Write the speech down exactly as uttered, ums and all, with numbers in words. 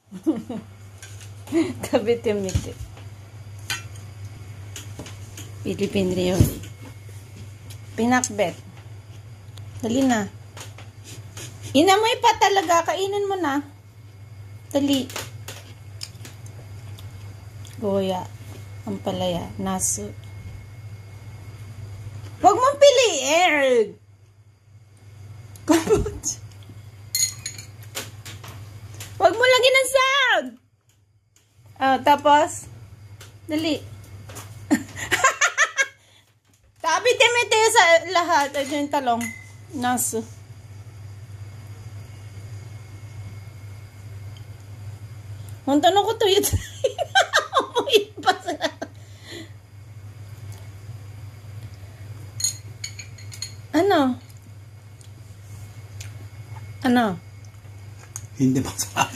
Kabiti-miti. Philippine Rio. Pinakbet. Dali na. Inamoy pa talaga. Kainin mo na. Dali. Goya. Ampalaya. Naso. Huwag mong piliin. Kapot. Huwag mo lagyan ng sound. Oh, tapos. Dali. Kabiti-miti sa lahat. Ito yung talong. Naso. Kung tanong ko tuyot. Ano? Ano? Hindi masarap.